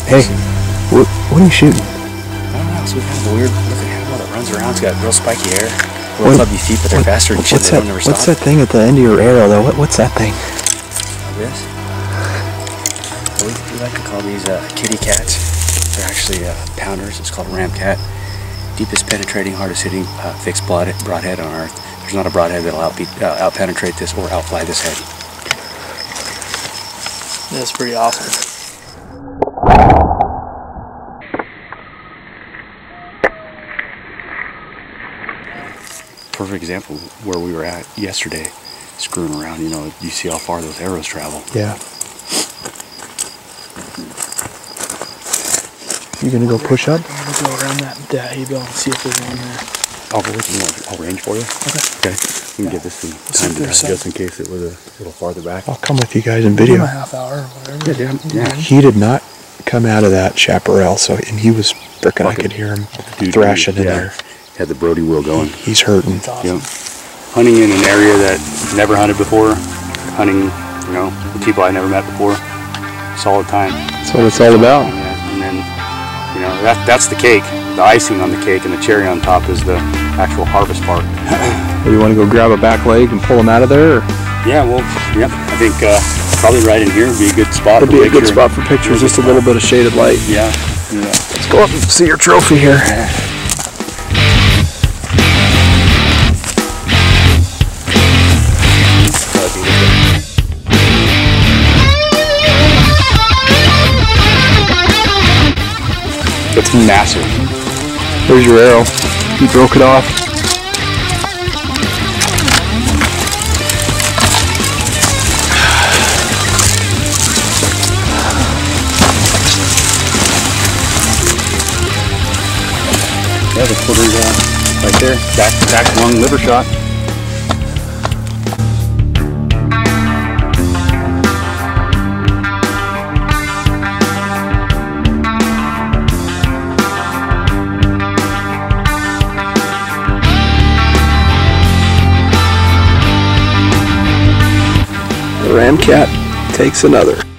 Hey, what are you shooting? I don't know. So we have a weird looking animal that runs around. It's got real spiky hair, real clubby feet, but they're faster than shit. They don't never stop. What's that thing at the end of your arrow, though? What's that thing? This? We like to call these kitty cats. They're actually pounders. It's called a ram cat. Deepest penetrating, hardest hitting fixed broadhead on Earth. There's not a broadhead that'll out-penetrate this or outfly this head. That's pretty awesome. Perfect example where we were at yesterday, screwing around. You know, you see how far those arrows travel. Yeah. You gonna go push up? I'm gonna go around that hay bale and see if there's one there. I'll range for you. Okay. We can get this thing timed just in case it was a little farther back. I'll come with you guys in video. A half hour or whatever. Yeah. He did not come out of that chaparral, and he was frickin'. I could hear him thrashing in there. Had the Brody wheel going. He's hurting. Awesome. Hunting in an area that never hunted before. Hunting, with people I never met before. Solid time. That's what it's all about. And then, that's the cake. The icing on the cake and the cherry on top is the actual harvest part. Do you want to go grab a back leg and pull him out of there? Or? Yeah, well, yep. I think probably right in here would be a good spot. It'd be a good spot for pictures. Just a little bit of shaded light. Yeah. Let's go up and see your trophy here. It's massive. There's your arrow. You broke it off. Yeah, the quarter's right there. Back lung liver shot. The ram cat takes another.